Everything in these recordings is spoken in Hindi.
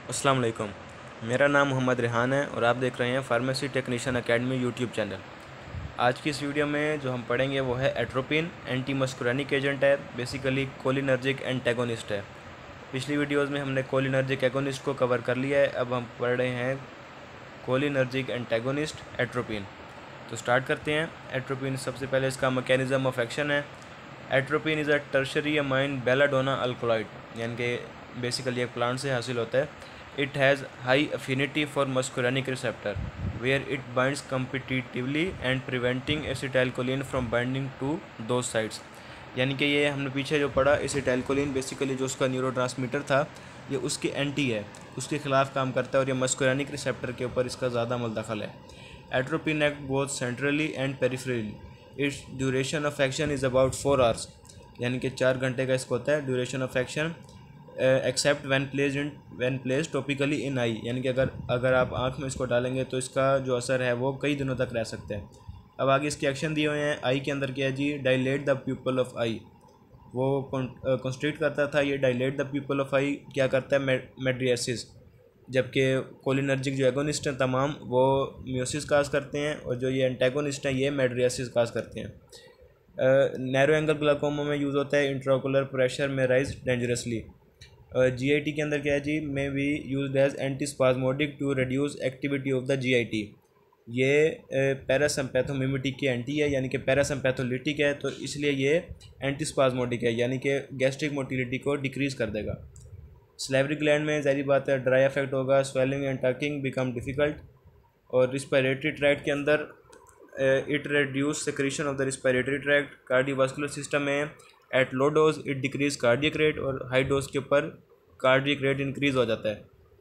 अस्सलाम वालेकुम। मेरा नाम मोहम्मद रेहान है और आप देख रहे हैं pharmacy technician academy YouTube channel. आज की इस वीडियो में जो हम पढ़ेंगे वो है एट्रोपिन। एंटी मस्कुरानिक एजेंट है, बेसिकली कोलिनर्जिक एंटेगोनिस्ट है। पिछली वीडियोस में हमने कोलिनर्जिक एगोनिस्ट को कवर कर लिया है, अब हम पढ़ रहे हैं कोलिनर्जिक एंटेगोनिस्ट एट्रोपिन। तो स्टार्ट करते हैं। एट्रोपिन सबसे पहले इसका मैकेनिज्म ऑफ एक्शन है। Atropine is a tertiary amine belladonna alkaloid, यानी कि बेसिकली एक प्लांट से हासिल होता है। It has high affinity for muscarinic receptor where it binds competitively and preventing acetylcholine from binding to दो साइड्स। यानी कि ये हमने पीछे जो पढ़ा, एसिटाइलकोलिन बेसिकली जो उसका न्यूरोट्रांसमीटर था, ये उसके एंटी है, उसके खिलाफ काम करता है और ये मस्कुरानिक रिसेप्टर के ऊपर इसका ज़्यादा मुलदखल है। Atropine act both centrally and peripherally. Its duration of action is about 4 hours, यानी कि 4 घंटे का इसको होता है duration of action. Except when placed topically in eye, यानी कि अगर आप आँख में इसको डालेंगे तो इसका जो असर है वो कई दिनों तक रह सकता है। अब आगे इसके एक्शन दिए हुए हैं। आई के अंदर क्या है जी, dilate the pupil of eye, वो कंस्ट्रिक्ट करता था। ये dilate the pupil of eye क्या करता है, मेड्रियासिस। जबकि कोलिनर्जिक जो एगोनिस्ट हैं तमाम वो मियोसिस काज करते हैं, और जो ये एंटेगोनिस्ट हैं ये मेड्रियासिस काज करते हैं। नैरो एंगल ग्लाकोमा में यूज़ होता है। इंट्राओकुलर प्रेशर में राइज डेंजरसली। जीआईटी के अंदर क्या है जी, में भी used as antispasmodic to reduce activity of the GIT. ये पैरासिम्पैथोमिमेटिक की एंटी है, यानी कि पैरासिम्पैथोलिटिक है, तो इसलिए ये एंटीस्पाज्मोडिक है, यानी कि गैस्ट्रिक मोटिलिटी को डिक्रीज़ कर देगा। स्लेवरी ग्लैंड में ज़ाहिर बात है ड्राई इफेक्ट होगा, swallowing and talking become difficult. और रिस्पायरेटरी ट्रैक्ट के अंदर it reduce secretion of the respiratory tract. Cardiovascular system में at low dose it decrease cardiac rate, और हाई डोज के ऊपर कार्डियक रेट इंक्रीज हो जाता है।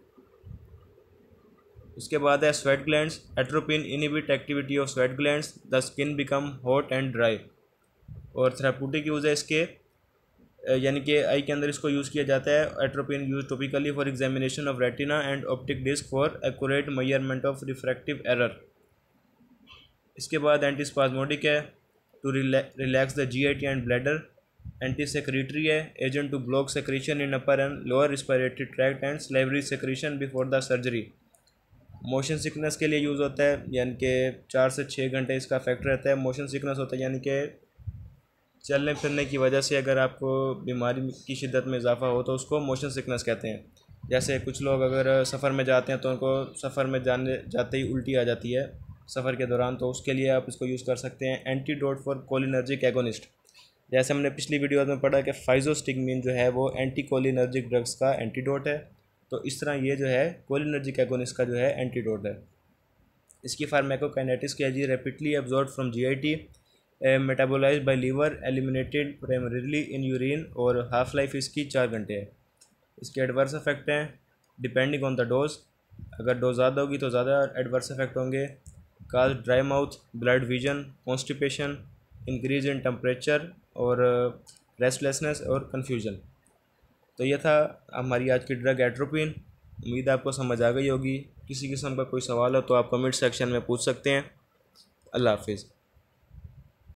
उसके बाद है sweat glands. Atropine inhibit activity of sweat glands, the skin become hot and dry. और थेराप्यूटिक यूज़ है इसके, यानी कि आई के अंदर इसको यूज़ किया जाता है। Atropine use topically for examination of retina and optic disc for accurate measurement of refractive error. इसके बाद एंटीस्पाज्मोडिक है, to relax the GIT and bladder. Anti secretory है, agent to block secretion in upper and lower respiratory tract and salivary secretion before the surgery. Motion sickness के लिए यूज़ होता है, यानी कि 4 से 6 घंटे इसका इफेक्ट रहता है। मोशन सिकनेस होता है यानी कि चलने फिरने की वजह से अगर आपको बीमारी की शिद्दत में इजाफा हो तो उसको मोशन सिकनेस कहते हैं। जैसे कुछ लोग अगर सफ़र में जाते हैं तो उनको सफ़र में जाते ही उल्टी आ जाती है सफ़र के दौरान, तो उसके लिए आप इसको यूज़ कर सकते हैं। एंटीडोट फॉर कोलिनर्जिक एगोनिस्ट, जैसे हमने पिछली वीडियो में पढ़ा कि फाइजोस्टिगमिन जो है वो एंटी कोलिनर्जिक ड्रग्स का एंटीडोट है, तो इस तरह ये जो है कोलिनर्जिक एगोनिस्ट का जो है एंटीडोट है। इसकी फार्माकोकाइनेटिक्स क्या है जी, rapidly absorb from GIT, metabolized by liver, eliminated primarily in urine, और हाफ लाइफ इसकी 4 घंटे है। इसके एडवर्स इफेक्ट हैं डिपेंडिंग ऑन द डोज, अगर डोज ज़्यादा होगी तो ज़्यादा एडवर्स इफेक्ट होंगे। Cause dry mouth, blurred vision, constipation, increase in temperature, और रेस्टलेसनेस और कन्फ्यूजन। तो यह था हमारी आज की ड्रग एट्रोपिन। उम्मीद आपको समझ आ गई होगी। किसी किस्म का कोई सवाल हो तो आप कमेंट सेक्शन में पूछ सकते हैं। अल्लाह हाफिज़।